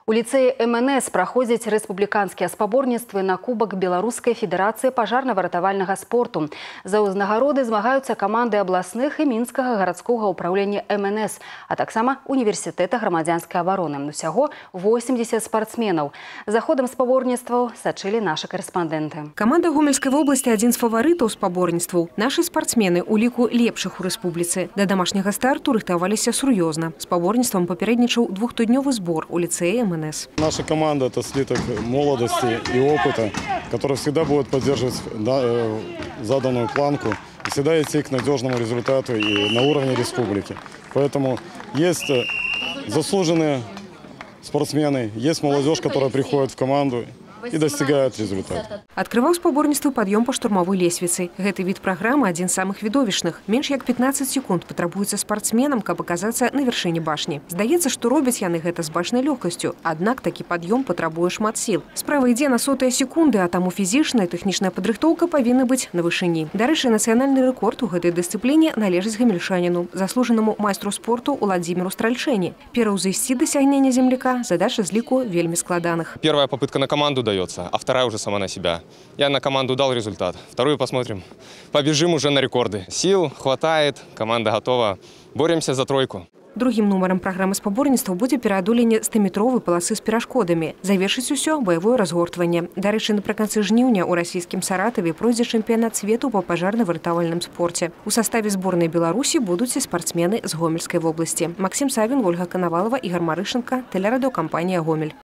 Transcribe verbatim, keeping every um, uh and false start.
У ліцэі эм эн эс праходзяць рэспубліканскія спаборніцтвы на кубак Беларускай федэрацыі пажарна-выратавальнага спорту. За ўзнагароды змагаюцца каманды абласных і мінскага гарадскога ўпраўлення эм эн эс, а таксама універсітэта грамадзянскай абароны. Усяго восемьдесят спартсменаў. За ходам спаборніцтваў сачылі нашы карэспандэнты. Каманда Гомельскай вобласці адзін з фаварытаў спаборніцтваў. Нашы спартсмены у ліку лепшых у рэспубліцы. Да домашняга старту рыхтаваліся сур'ёзна. Спаборніцтвам папярэднічаў двухтыднёвы збор у ліцэі эм эн эс. Наша команда – это слиток молодости и опыта, который всегда будет поддерживать заданную планку и всегда идти к надежному результату и на уровне республики. Поэтому есть заслуженные спортсмены, есть молодежь, которая приходит в команду и достигает результата. Открываў спаборніцтвы пад'ём па штурмавой лесвіцы. Гэты від праграмы адзін з самых відовішчных. Менш як пятнадцать секунд патрабуецца спартсменам, каб аказацца на вяршыні башні. Здаецца, што робяць яны гэта з бачнай лёгкасцю. Аднак такі пад'ём патрабуе шмат сіл. Справа ідзе на сотыя секунды, а таму фізічная і тэхнічная падрыхтоўка павінна быць на вышыні. Дарэчы, нацыянальны рэкорд у гэтай дысцыпліне належыць гамельчаніну, заслужанаму майстру спорту Уладзіміру Стральчэні. Пераўзысці дасягнення земляка задача з ліку вельмі складаных. Первая попытка на команду дается, а вторая уже сама на себя. Я на команду дал результат. Вторую посмотрим. Побежим уже на рекорды. Сил хватает, команда готова. Боремся за тройку. Другим нумарам праграмы спаборніцтва будзе пераадоленне стометровай паласы з перашкодамі. Завершыць усё баявое разгортванне. Дарэчы, напрыканцы жніўня ў расійскім Саратаве пройдзе чэмпіянат свету па пажарна-выратавальным спорце. У саставе зборнай Беларусі будуць і спартсмены з Гомельскай вобласці. Максим Савін, Ольга Канавалова, Ігор Марышенко, тэлерадыёкампанія «Гомель».